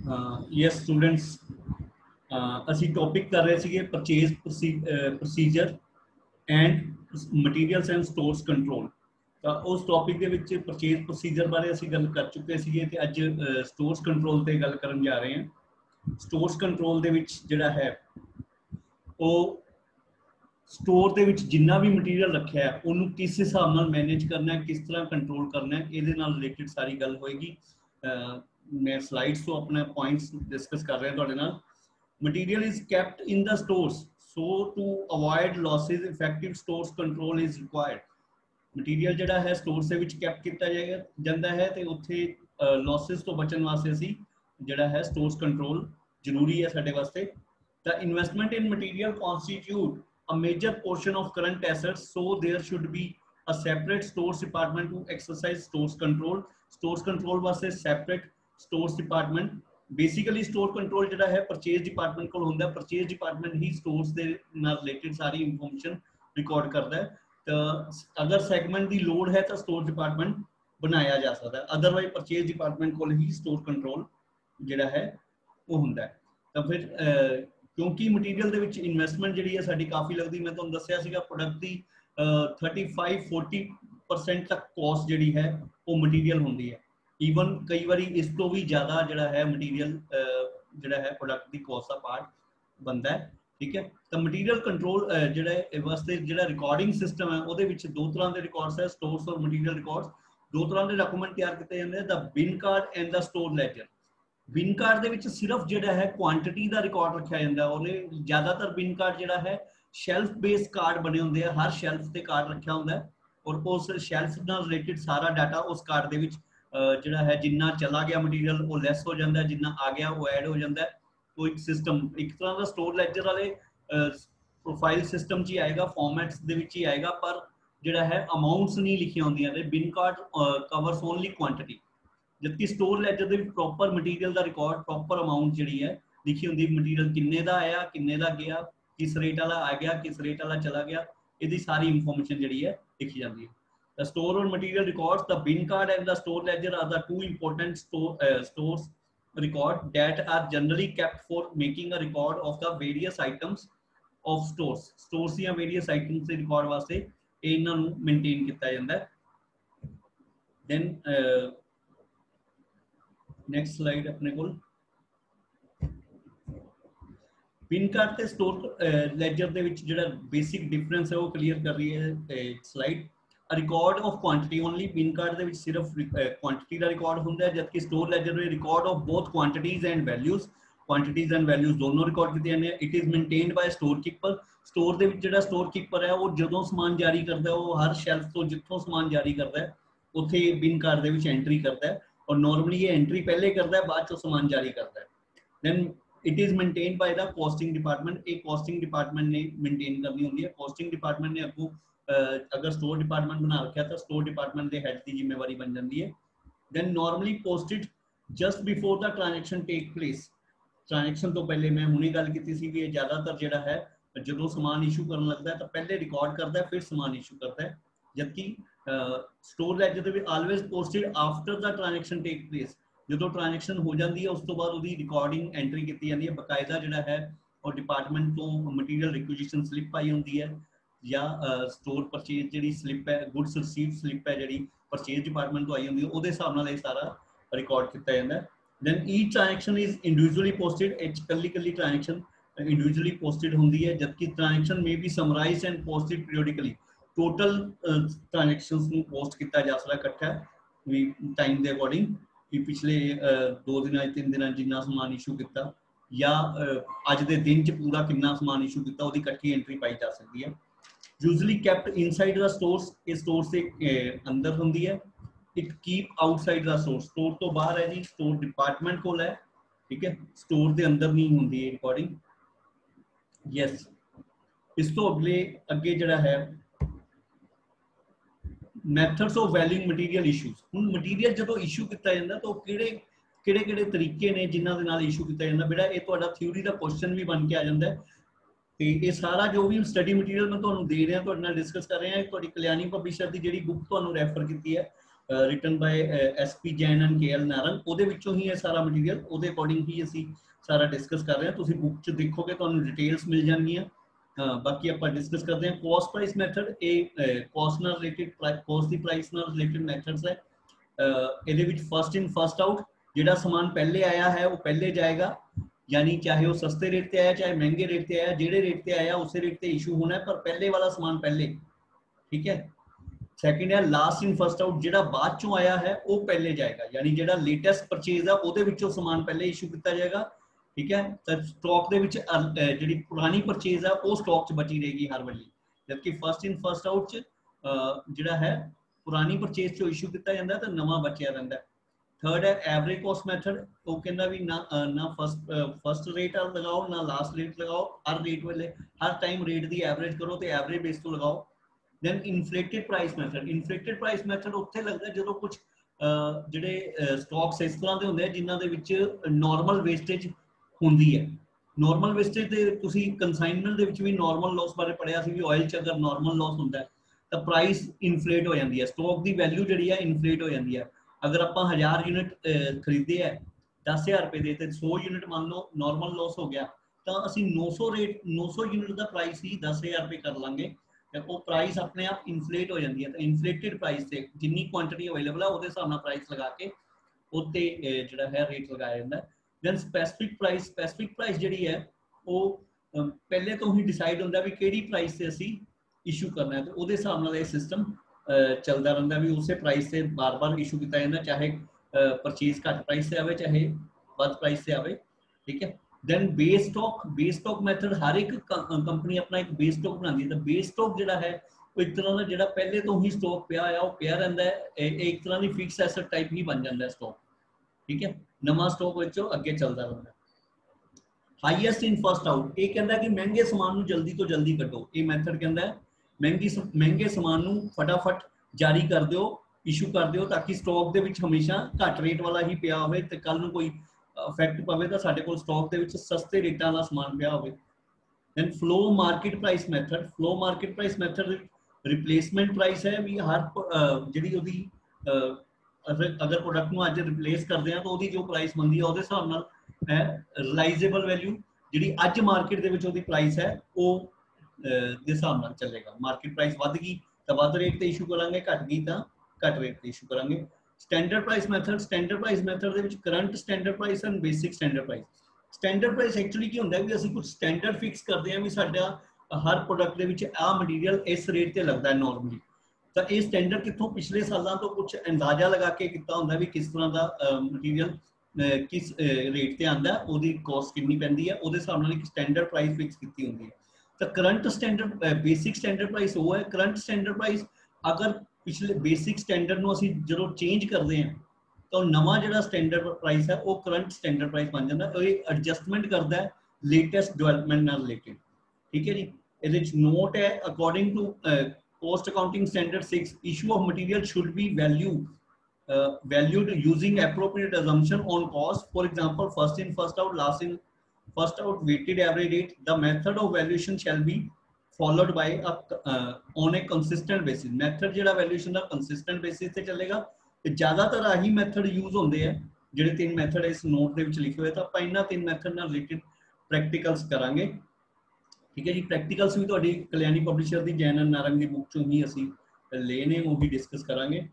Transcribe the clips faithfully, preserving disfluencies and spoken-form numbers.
Yes students, ਅਸੀਂ topic कर रहे थे purchase procedure and materials and stores control. तो उस टॉपिक के विच परचेज प्रोसीजर बारे ਅਸੀਂ गल कर चुके थे ते अज स्टोर्स कंट्रोल ते गल करन जा रहे हैं। स्टोर्स कंट्रोल दे विच जिहड़ा है वो स्टोर दे विच जिन्ना भी मटीरियल रखा है उन्होंने किस हिसाब नाल मैनेज करना है, किस तरह कंट्रोल करना है, ये रिलेटेड सारी गल होएगी। मैं स्लाइड्स तो अपने पॉइंट्स डिस्कस कर रहे हैं तुहाडे नाल। Material is kept in the stores, so to avoid losses, effective stores control is required. Material जिहड़ा है stores ਦੇ ਵਿੱਚ kept ਕੀਤਾ ਜਾਏਗਾ ਜਾਂਦਾ है ਤੇ ਉੱਥੇ losses ਤੋਂ ਬਚਣ ਵਾਸਤੇ ਅਸੀਂ ਜਿਹੜਾ ਹੈ stores control ਜ਼ਰੂਰੀ ਹੈ ਸਾਡੇ ਵਾਸਤੇ। The investment in material constitute a major portion of current assets, so there should be a separate stores department to exercise stores control. Stores control वास्ते separate stores department। Basically store control जिहड़ा है purchase department को होंदा है। Purchase department ही stores दे नाल related सारी इंफॉर्मेशन रिकॉर्ड करता है। तो अगर सैगमेंट की लोड़ है तो स्टोर डिपार्टमेंट बनाया जा सकता है, अदरवाइज परचेज डिपार्टमेंट को ही स्टोर कंट्रोल जिहड़ा है वो होंदा है। तो फिर क्योंकि मटीरियल दे विच इन्वेस्टमेंट जिहड़ी है साडी काफ़ी लगदी, मैं तुहानूं दस्सिया सीगा प्रोडक्ट की थर्टी फाइव फोर्टी परसेंट तक कॉस्ट जिहड़ी है वो मटीरियल होंदी है। ईवन कई बार इस तो भी ज़्यादा जिहड़ा है मटीरियल जिहड़ा है प्रोडक्ट की कॉस्ट का पार्ट बनता है। ठीक है, तो मटीरियल कंट्रोल जिहड़ा वास्ते जिहड़ा रिकॉर्डिंग सिस्टम है उहदे विच दो तरह के रिकॉर्ड्स है, स्टोर्स और मटीरियल रिकॉर्ड्स। दो तरह के डॉक्यूमेंट तैयार किए जाते हैं, the bin card and the store ledger. Bin card दे विच सिर्फ जिहड़ा है क्वांटिटी का रिकॉर्ड रखा जाता है। और ज़्यादातर बिन कार्ड जिहड़ा है शैल्फ बेस्ड कार्ड बने होंगे, हर शैल्फ से कार्ड रखा होंगे और उस शैल्फ नाल रिलेटेड सारा डाटा उस कार्ड दे विच जिहड़ा है जिन्ना चला गया मटीरियल वो लैस हो जाता है, जिन्ना आ गया वो ऐड हो जाता है। तो एक सिस्टम एक तरह का स्टोर लेजर वाले प्रोफाइल सिस्टम च ही आएगा, फॉर्मेट्स दे विच ही आएगा, पर जिहड़ा है अमाउंट्स नहीं लिखी होंदियां ने। Bin card covers only quantity, जबकि स्टोर लेजर दे विच प्रॉपर मटीरियल का रिकॉर्ड प्रॉपर अमाउंट जिहड़ी है लिखी होंदी, मटीरियल किन्ने दा आया, किन्ने दा गया, किस रेट वाला आ गया, किस रेट वाला चला गया, इसकी सारी इंफॉर्मेशन जिहड़ी है लिखी जाती है। The store or material records, the bin card and the store ledger are the two important store uh, stores record that are generally kept for making a record of the various items of stores. Stores या various items के record वास्ते इन्हां नूं maintain किया जाता है। Then uh, next slide अपने कोल बिन कार्ड ते स्टोर लेजर दे विच जिहड़ा बेसिक डिफरेंस है वो क्लीयर कर रही है slide. A record of quantity only, bin card दे विच सिर्फ क्वांटिटी का रिकॉर्ड होंदा है, जबकि स्टोर लेजर में record of both quantities and values quantities and values दोनों रिकॉर्ड किए जाते हैं। It is maintained by store keeper. Store दे विच जिहड़ा स्टोर कीपर है वो जदों समान जारी करता है वो हर शैल्फ तो जिथों समान जारी करता है उत्थे बिन कार्ड दे विच एंट्री करता है, और नॉर्मली ये एंट्री पहले करता है बाद चों समान जारी करता है। Then it is maintained by the costing department. एक कॉस्टिंग डिपार्टमेंट ने मेनटेन करनी होंदी है। कॉस्टिंग डिपार्टमेंट ने अगों Uh, अगर स्टोर डिपार्टमेंट बना रखा तो स्टोर डिपार्टमेंट के हेड की जिम्मेवारी बन जाती है। Then normally posted just before the transaction take place. Transaction तो पहले मैं हुणे गल की सी कि ज़्यादातर जिहड़ा है जो समान इशू करन लगता है तो पहले रिकॉर्ड करता है फिर समान इशू करता है, जबकि स्टोर लेजर भी always posted after the transaction take place. जो ट्रांजैक्शन हो जाती है उस तो बाद उसकी रिकॉर्डिंग एंट्री की जाती है, बकायदा जिहड़ा है और डिपार्टमेंट तो मटीरियल रिक्विजिशन स्लिप आई होंदी है या स्टोर परचेज जी स्लिप है, गुड्स रिसीव स्लिप है जी परचेज डिपार्टमेंट तो आई होंगी, वो हिसाब नाल सारा रिकॉर्ड किया जाता है। Then each transaction is individually posted. कल्ली कल्ली ट्रांजैक्शन इंडिविजुअली पोस्टेड होंगी है, जबकि ट्रांजैक्शन में भी summarise and posted periodically. Total transactions नूं पोस्ट किया जा सकता इकट्ठा भी टाइम के अकॉर्डिंग कि पिछले दो दिन तीन दिन जिन्ना समान इशू किया या अज के दिन च पूरा कितना समान इशू किया उसकी इकट्ठी एंट्री पाई जा सकती है। Usually kept inside the stores, इस स्टोर से अंदर होंगी है। It keep outside the store, store तो बाहर है जी, स्टोर डिपार्टमेंट को है। ठीक है, स्टोर के अंदर नहीं होंगी है रिकॉर्डिंग। यस, इस तो अगले अगे जड़ा है methods of valuing material issues. हुण मटीरियल जो इशू किया जाता तो किहड़े किहड़े किहड़े तरीके ने जिन्हां दे नाल इशू किया जाता। बेटा ये तुहाडा थ्योरी का क्वेश्चन भी बन के आ जाता है। तो ये सारा जो भी स्टडी मटीरियल मैं तुहानूं दे रहा तुहाडे नाल डिस्कस कर रहे हैं, तुहाडी कल्याणी पब्लिशर की जिहड़ी बुक तुहानूं रैफर की है written by S P Jain and K L Narang, ਉਹਦੇ ਵਿੱਚੋਂ ਹੀ ਇਹ ਸਾਰਾ ਮਟੀਰੀਅਲ ਉਹਦੇ ਅਕੋਰਡਿੰਗ ਹੀ ਅਸੀਂ ਸਾਰਾ ਡਿਸਕਸ ਕਰ ਰਹੇ ਹਾਂ। ਤੁਸੀਂ ਬੁੱਕ 'ਚ ਦੇਖੋਗੇ ਤੁਹਾਨੂੰ ਡਿਟੇਲਸ ਮਿਲ ਜਾਣਗੀਆਂ। ਬਾਕੀ ਆਪਾਂ ਡਿਸਕਸ ਕਰਦੇ ਹਾਂ ਕੋਸਟ ਪ੍ਰਾਈਸ ਮੈਥਡ। ਇਹ ਕੋਸਟ ਨਾਲ ਰਿਲੇਟਡ, ਕੋਸਟ ਦੀ ਪ੍ਰਾਈਸ ਨਾਲ ਰਿਲੇਟਡ ਮੈਥਡਸ ਹੈ। ਇਹਦੇ ਵਿੱਚ ਫਸਟ ਇਨ ਫਸਟ ਆਊਟ, ਜਿਹੜਾ ਸਮਾਨ ਪਹਿਲੇ ਆਇਆ ਹੈ ਉਹ ਪਹਿਲੇ ਜਾਏਗਾ, यानी चाहे वो सस्ते रेट पे आया चाहे महंगे रेट पे आया, जेड़े रेट पे आया उसे रेट पे इशू होना है, पर पहले वाला सामान पहले, ठीक है। सेकंड है लास्ट इन फर्स्ट आउट, जेड़ा बाद चों आया है वो पहले जाएगा, यानी जेड़ा लेटेस्ट परचेज है ਉਹਦੇ ਵਿੱਚੋਂ ਸਮਾਨ ਪਹਿਲੇ ਇਸ਼ੂ ਕੀਤਾ ਜਾਏਗਾ, ठीक है। तो स्टॉक ਦੇ ਵਿੱਚ ਜਿਹੜੀ ਪੁਰਾਣੀ ਪਰਚੇਜ਼ ਹੈ ਉਹ ਸਟਾਕ 'ਚ ਬਚੀ ਰਹੇਗੀ ਹਰ ਵੇਲੇ, ਜਦਕਿ ਫਸਟ ਇਨ ਫਸਟ ਆਊਟ 'ਚ ਜਿਹੜਾ ਹੈ ਪੁਰਾਣੀ ਪਰਚੇਜ਼ 'ਚੋਂ ਇਸ਼ੂ ਕੀਤਾ ਜਾਂਦਾ ਤਾਂ ਨਵਾਂ ਬਚਿਆ ਰਹਿੰਦਾ। थर्ड है एवरेज कॉस्ट मैथड, वो कहना भी ना ना फर्स्ट फर्स्ट रेट लगाओ ना लास्ट रेट लगाओ, हर रेट वाले हर टाइम रेट दी एवरेज करो तो एवरेज बेस तो लगाओ। Then inflated price method, inflated price method उत्थे लगदा ਜਦੋਂ ਕੁਝ ਜਿਹੜੇ ਸਟਾਕਸ ਇਸ ਤਰ੍ਹਾਂ ਦੇ ਹੁੰਦੇ ਆ ਜਿਨ੍ਹਾਂ ਦੇ ਵਿੱਚ ਨਾਰਮਲ ਵੇਸਟੇਜ ਹੁੰਦੀ ਹੈ। ਨਾਰਮਲ ਵੇਸਟੇਜ ਦੇ ਤੁਸੀਂ ਕੰਸਾਈਨਮੈਂਟ ਦੇ ਵਿੱਚ ਵੀ ਨਾਰਮਲ ਲਾਸ ਬਾਰੇ ਪੜਿਆ ਸੀ ਵੀ ਆਇਲ 'ਚ ਅਗਰ ਨਾਰਮਲ ਲਾਸ ਹੁੰਦਾ ਤਾਂ ਪ੍ਰਾਈਸ ਇਨਫਲੇਟ ਹੋ ਜਾਂਦੀ ਹੈ, ਸਟਾਕ ਦੀ ਵੈਲਿਊ ਜਿਹੜੀ ਹੈ ਇਨਫਲੇਟ ਹੋ ਜਾਂਦੀ ਹੈ। अगर आप हजार यूनिट खरीदे है दस हजार रुपए दे तो सौ यूनिट मान लो नॉर्मल लॉस हो गया तो असी नौ सौ रेट नौ सौ यूनिट का प्राइस ही दस हजार रुपए कर लांगे, वो प्राइस अपने आप इनफ्लेट हो जाती है। तो इनफ्लेटेड प्राइस से जिन्नी क्वांटिटी अवेलेबल है वो हिसाब नाल प्राइस लगा के उत्ते जिहड़ा है रेट लगाया जाता है। Then specific price, specific price जिहड़ी है वो पहले तो ही डिसाइड होंदा भी किहड़ी प्राइस से असी इशू करना है, तो वो हिसाब नाल ये सिस्टम चलता रहता भी उस प्राइस से बार बार इशू किया जाता, चाहे परचेज घट प्राइस से आवे चाहे वध प्राइस से आवे, ठीक है। Then base stock, base stock method हर एक कंपनी अपना एक बेस स्टॉक बनाती है। तो बेस स्टॉक जिहड़ा है वो एक तरह का जिहड़ा पहले तो ही स्टॉक पिया है वो पिया रहिंदा है, एक तरह की फिक्स एसेट टाइप ही बन जाता है स्टॉक, ठीक है। नवा स्टॉक विचों अगे चलता रहता है। हाईएस्ट इन फर्स्ट आउट, ये कहता है कि महंगे समान नूं जल्दी तो जल्दी कटो, ये मैथड कहता है महंगी महंगे समान नूं फटाफट जारी कर दो, इशू कर दो, ताकि स्टॉक दे विच हमेशा घट रेट वाला ही पिया होवे ते कल नूं कोई इफेक्ट पवे तो साडे कोल स्टॉक दे विच सस्ते रेटां दा समान पिया होवे। Then flow market price method, flow market price method replacement price है भी हर जिहड़ी ओदी अगर प्रोडक्ट नूं अज रिप्लेस करदे आ तो ओदी जो प्राइस बनदी है ओदे हिसाब नाल है रिलाइजेबल वैल्यू जिहड़ी अज मार्केट दे विच ओदी प्राइस है वो ਦੇ ਹਿਸਾਬ ਨਾਲ ਚੱਲੇਗਾ। ਮਾਰਕੀਟ ਪ੍ਰਾਈਸ ਵੱਧ ਗਈ ਤਾਂ ਵੱਧ ਰੇਟ ਤੇ ਇਸ਼ੂ ਕਰਾਂਗੇ, ਘਟ ਗਈ ਤਾਂ ਘਟ ਰੇਟ ਤੇ ਇਸ਼ੂ ਕਰਾਂਗੇ। Standard price method, standard price method ਦੇ ਵਿੱਚ current standard price and basic standard price. Standard price actually ਕੀ ਹੁੰਦਾ ਵੀ ਅਸੀਂ ਕੁਝ ਸਟੈਂਡਰਡ ਫਿਕਸ ਕਰਦੇ ਹਾਂ ਵੀ ਸਾਡਾ ਹਰ ਪ੍ਰੋਡਕਟ ਦੇ ਵਿੱਚ ਆਹ ਮਟੀਰੀਅਲ ਇਸ ਰੇਟ ਤੇ ਲੱਗਦਾ ਹੈ ਨਾਰਮਲੀ, ਤਾਂ ਇਹ ਸਟੈਂਡਰਡ ਕਿੱਥੋਂ ਪਿਛਲੇ ਸਾਲਾਂ ਤੋਂ ਕੁਝ ਅੰਦਾਜ਼ਾ ਲਗਾ ਕੇ ਕੀਤਾ ਹੁੰਦਾ ਵੀ ਕਿਸ ਤਰ੍ਹਾਂ ਦਾ ਮਟੀਰੀਅਲ ਕਿਸ ਰੇਟ ਤੇ ਆਉਂਦਾ, ਉਹਦੀ ਕਾਸਟ ਕਿੰਨੀ ਪੈਂਦੀ ਹੈ, ਉਹਦੇ ਹਿਸਾਬ ਨਾਲ ਇੱਕ ਸਟੈਂਡਰਡ ਪ੍ਰਾਈਸ ਫਿਕਸ ਕੀਤੀ ਹੁੰਦੀ ਹੈ। तो current standard basic standard price वो है, करंट स्टैंडर्ड प्राइस अगर पिछले बेसिक स्टैंडर्ड ਨੂੰ ਅਸੀਂ ਜਦੋਂ ਚੇਂਜ ਕਰਦੇ ਹਾਂ ਤਾਂ ਨਵਾਂ ਜਿਹੜਾ ਸਟੈਂਡਰਡ ਪ੍ਰਾਈਸ ਹੈ ਉਹ ਕਰੰਟ ਸਟੈਂਡਰਡ ਪ੍ਰਾਈਸ ਬਣ ਜਾਂਦਾ, ਇਹ ਐਡਜਸਟਮੈਂਟ ਕਰਦਾ ਹੈ ਲੇਟੈਸਟ ਡਿਵੈਲਪਮੈਂਟ ਨਾਲ ਰਿਲੇਟਡ, ਠੀਕ ਹੈ ਜੀ। ਇਹਦੇ ਵਿੱਚ ਨੋਟ ਹੈ according to cost accounting standard six issue of material should be value valued using appropriate assumption on cost, for example first in first out last in first out weighted average rate. The method of valuation shall be followed by a uh, on a consistent basis. Method ਜਿਹੜਾ valuation ਦਾ consistent basis ਤੇ ਚੱਲੇਗਾ ਤੇ ਜ਼ਿਆਦਾਤਰ ਆਹੀ method use ਹੁੰਦੇ ਆ ਜਿਹੜੇ ਤਿੰਨ ਮੈਥਡ ਇਸ ਨੋਟ ਦੇ ਵਿੱਚ ਲਿਖੇ ਹੋਏ, ਤਾਂ ਆਪਾਂ ਇਹਨਾਂ ਤਿੰਨ ਮੈਥਡ ਨਾਲ ਰਿਲੇਟਡ ਪ੍ਰੈਕਟੀਕਲਸ ਕਰਾਂਗੇ, ਠੀਕ ਹੈ ਜੀ। ਪ੍ਰੈਕਟੀਕਲਸ ਵੀ ਤੁਹਾਡੀ ਕਲਿਆਣੀ ਪਬਲਿਸ਼ਰ ਦੀ ਜੈਨ ਐਂਡ ਨਾਰੰਗ ਦੀ ਬੁੱਕ ਚੋਂ ਹੀ ਅਸੀਂ ਲਏ ਨੇ, ਉਹ ਵੀ ਡਿਸਕਸ ਕਰਾਂਗੇ।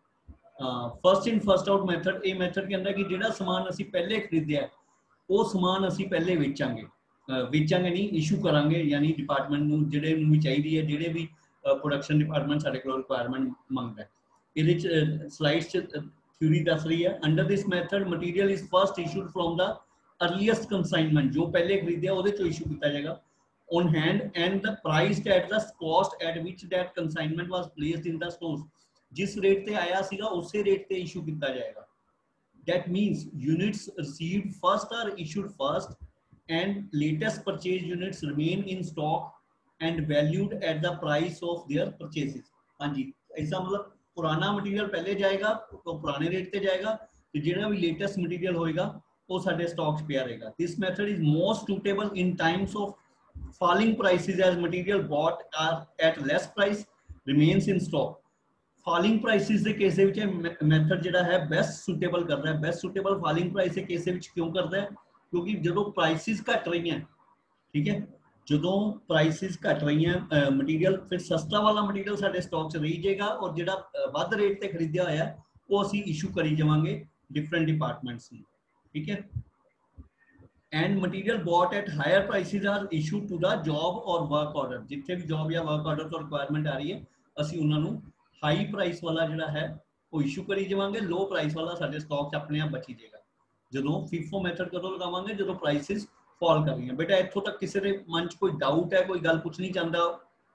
First in first out method, ਇਹ ਮੈਥਡ ਕਹਿੰਦਾ ਕਿ ਜਿਹੜਾ ਸਮਾਨ ਅਸੀਂ ਪਹਿਲੇ ਖਰੀਦਿਆ ਉਹ ਸਮਾਨ ਅਸੀਂ ਪਹਿਲੇ ਵੇਚਾਂਗੇ, ਵੇਚਾਂਗੇ ਨਹੀਂ ਇਸ਼ੂ ਕਰਾਂਗੇ, ਯਾਨੀ ਡਿਪਾਰਟਮੈਂਟ ਨੂੰ ਜਿਹੜੇ ਨੂੰ ਵੀ ਚਾਹੀਦੀ ਹੈ, ਜਿਹੜੇ ਵੀ ਪ੍ਰੋਡਕਸ਼ਨ ਡਿਪਾਰਟਮੈਂਟ ਸਾਡੇ ਕੋਲ ਰਿਕੁਆਇਰਮੈਂਟ ਮੰਗਦਾ। ਇਹਦੇ ਚ ਸਲਾਈਡਸ ਚ ਥਿਊਰੀ ਦੱਸ ਰਹੀ ਹੈ, under this method material is first issued from the earliest consignment, जो पहले खरीदे ਉਹਦੇ ਚੋਂ ਇਸ਼ੂ ਕੀਤਾ ਜਾਏਗਾ on hand and the priced at the cost at which that consignment was placed in the stores, जिस रेट ਤੇ ਆਇਆ ਸੀਗਾ ਉਸੇ ਰੇਟ ਤੇ ਇਸ਼ੂ ਕੀਤਾ ਜਾਏਗਾ। that means units received first are issued first and latest purchase units remain in stock and valued at the price of their purchases। हाँ जी, ऐसा मतलब पुराना मटेरियल पहले जाएगा तो पुराने रेट पे जाएगा, तो ਜਿਹੜਾ ਵੀ लेटेस्ट मटेरियल होएगा वो साडे स्टॉक च पिया रहेगा। this method is most suitable in times of falling prices as material bought are at less price remains in stock। Falling prices ਦੇ ਕੇਸ ਦੇ ਵਿੱਚ ਮੈਥਡ ਜਿਹੜਾ ਹੈ ਬੈਸਟ ਸੁਟੇਬਲ ਕਰਦਾ ਹੈ। ਬੈਸਟ ਸੁਟੇਬਲ ਫਾਲਿੰਗ ਪ੍ਰਾਈਸ ਦੇ ਕੇਸ ਦੇ ਵਿੱਚ ਕਿਉਂ ਕਰਦਾ ਹੈ? ਕਿਉਂਕਿ ਜਦੋਂ ਪ੍ਰਾਈਸਿਸ ਘਟ ਰਹੀਆਂ, ਠੀਕ ਹੈ, ਜਦੋਂ ਪ੍ਰਾਈਸਿਸ ਘਟ ਰਹੀਆਂ ਮਟੀਰੀਅਲ, ਫਿਰ ਸਸਤਾ ਵਾਲਾ ਮਟੀਰੀਅਲ ਸਾਡੇ ਸਟਾਕ 'ਚ ਰਹੀ ਜਾਏਗਾ ਔਰ ਜਿਹੜਾ ਵੱਧ ਰੇਟ ਤੇ ਖਰੀਦਿਆ ਹੋਇਆ ਉਹ ਅਸੀਂ ਇਸ਼ੂ ਕਰੀ ਜਾਵਾਂਗੇ ਡਿਫਰੈਂਟ ਡਿਪਾਰਟਮੈਂਟਸ ਨੂੰ, ਠੀਕ ਹੈ। and material bought at higher prices are issued to the job or work order, ਜਿੱਥੇ ਵੀ job ਜਾਂ work order ਤੋਂ requirement ਆ ਰਹੀ ਹੈ ਅਸੀਂ ਉਹਨਾਂ ਨੂੰ ਹਾਈ ਪ੍ਰਾਈਸ ਵਾਲਾ ਜਿਹੜਾ ਹੈ ਉਹ ਇਸ਼ੂ ਕਰੀ ਜਾਵਾਂਗੇ, ਲੋ ਪ੍ਰਾਈਸ ਵਾਲਾ ਸਾਡੇ ਸਟਾਕ 'ਚ ਆਪਣੇ ਆਪ ਬਚੀ ਜਾਏਗਾ। ਜਦੋਂ ਫੀਫੋ ਮੈਥਡ ਕਦੋਂ ਲਗਾਵਾਂਗੇ? ਜਦੋਂ ਪ੍ਰਾਈਸਿਸ ਫਾਲ ਕਰ ਰਹੀਆਂ। ਬੇਟਾ ਇੱਥੋਂ ਤੱਕ ਕਿਸੇ ਦੇ ਮਨ 'ਚ ਕੋਈ ਡਾਊਟ ਹੈ, ਕੋਈ ਗੱਲ ਪੁੱਛਣੀ ਚਾਹੁੰਦਾ?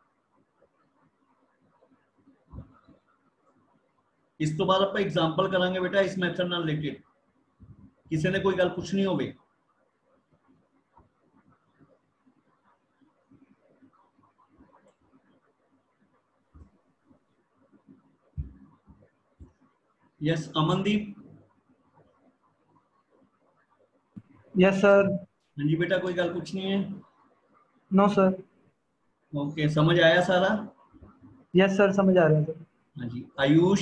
ਇਸ ਤੋਂ ਬਾਅਦ ਆਪਾਂ ਐਗਜ਼ਾਮਪਲ ਕਰਾਂਗੇ ਬੇਟਾ ਇਸ ਮੈਥਡ ਨਾਲ ਰਿਲੇਟਡ। ਕਿਸੇ ਨੇ ਕੋਈ ਗੱਲ ਪੁੱਛਣੀ ਹੋਵੇ? Yes, Amandeep. Yes sir. हाँ जी बेटा, कोई गल पूछनी है? No sir. ओके, समझ आया सारा? Yes sir, समझ आ रहा है सर। हाँ जी, आयुष?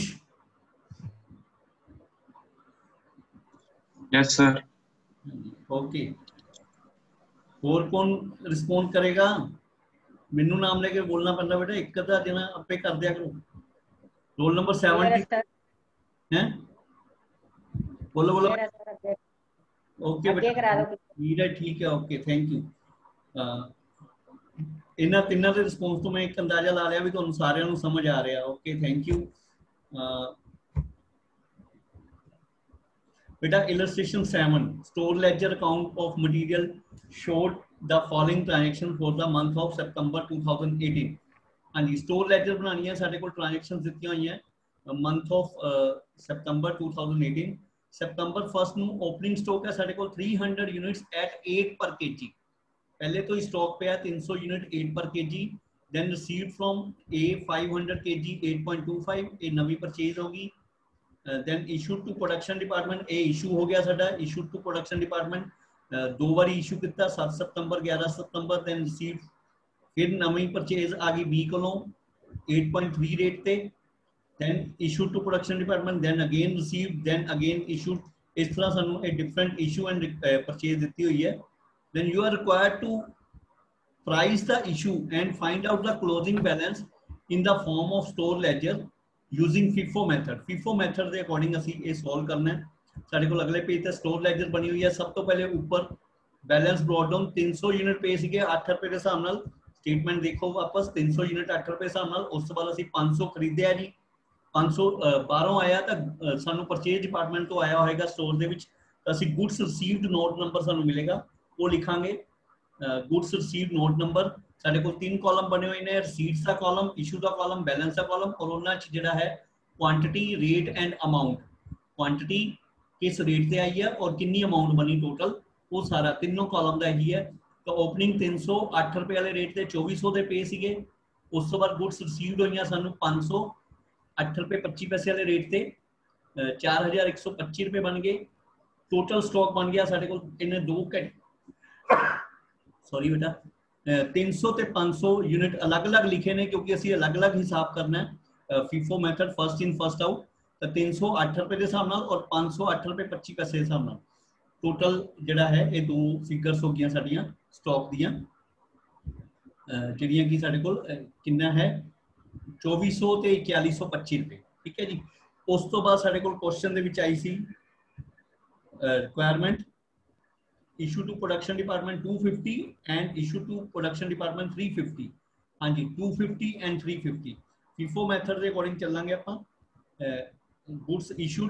Yes sir. ओके, और कौन रिस्पॉन्ड करेगा? मेनू नाम लेके बोलना पड़ता बेटा, एक अद्धा जना आपे कर दिया करो। रोल नंबर सेवेंटी हैं? बोलो बोलो। ओके बेटा, ठीक है, ओके, थैंक यू। इन्हां तिन्हां दे रिस्पॉन्स तो मैं एक अंदाजा ला लिया भी तुहानू सारियां नू समझ आ रहा। Okay, thank you. बेटा illustration seven, store ledger account of material showed the following transaction for the month of September two thousand eighteen. हाँ जी, स्टोर लेजर बनानी है, साडे कोल ट्रांजैक्शंस दित्तियां होईयां हैं month of September two thousand eighteen. September first ਨੂੰ ओपनिंग स्टॉक है साडे कोल three hundred units at at per kg. पहले तो स्टॉक पे है तीन सौ unit at per kg. Then received from A five hundred kg at point two five, ये नवी परचेज होगी। Then issued to production department, ए इशू हो गया साडा, इशूड टू प्रोडक्शन डिपार्टमेंट दो बार इशू किया, सात सितंबर ग्यारह सितंबर। देन रिसीव्ड, फिर नवी परचेज आ गई बी कोलों एट पॉइंट थ्री रेट पे। then issued to production department, then again received, then again issued। इस तरह सानू एक different issue and purchase दी हुई है। then you are required to price the issue and find out the closing balance in the form of store ledger using FIFO method। FIFO method के according असी ये solve करना है। साडे कोल अगले page ते store ledger बनी हुई है। सब तो पहले ऊपर बैलेंस ब्रॉट डाउन तीन सौ यूनिट पे सीगे आठ रुपए के हिसाब नाल, स्टेटमेंट देखो वापस तीन सौ यूनिट आठ रुपए हिसाब नाल। उस तो बाद असी पाँच सौ खरीदे जी, पाँच सौ बारह आया तो सानू परचेज डिपार्टमेंट तो आया होएगा स्टोर दे विच, तो असी गुड्स रिसीव्ड नोट नंबर सानू मिलेगा, वो लिखांगे। गुड्स रिसीव्ड नोट नंबर साडे कोल तीन कॉलम बने हुए ने, रिसीट्स दा कॉलम, इशू दा कॉलम, बैलेंस दा कॉलम, और उन्हां च जिहड़ा है quantity, rate and amount. Quantity किस रेट ते आई है और कितनी अमाउंट बनी टोटल, वो सारा तीनों कॉलम दा ही है। तो ओपनिंग तीन सौ आठ रुपए वाले रेट ते चौबीस सौ दे पे सीगे। उस तो बाद गुड्स रिसीव्ड होईयां सानू पाँच सौ अठ रुपए पच्ची पैसे वाले रेट से चार हजार एक सौ पच्ची रुपए बन गए। टोटल स्टॉक बन गया साढ़े को इन्हें दो कैट सॉरी बेटा तीन सौ ते पाँच सौ यूनिट अलग अलग लिखे ने, क्योंकि असी अलग अलग हिसाब करना है। FIFO method first in first out, तो तीन सौ अठ रुपए के हिसाब नाल और पाँच सौ अठ रुपए पच्ची पैसे के हिसाब नाल टोटल जिहड़ा है ये दो फिगर्स हो गई साडियां स्टॉक दियां, जिहड़ियां कि साडे कोल कितना है चौबी सौ ते इक्याली सौ पच्ची रुपए। ठीक है जी। उस तो बाद साडे कोल क्वेश्चन दे विच आई सी requirement issue to production department two fifty and issue to production department three fifty. हाँ जी, two fifty and three fifty FIFO method के अकॉर्डिंग चलांगे आपां। Goods issued,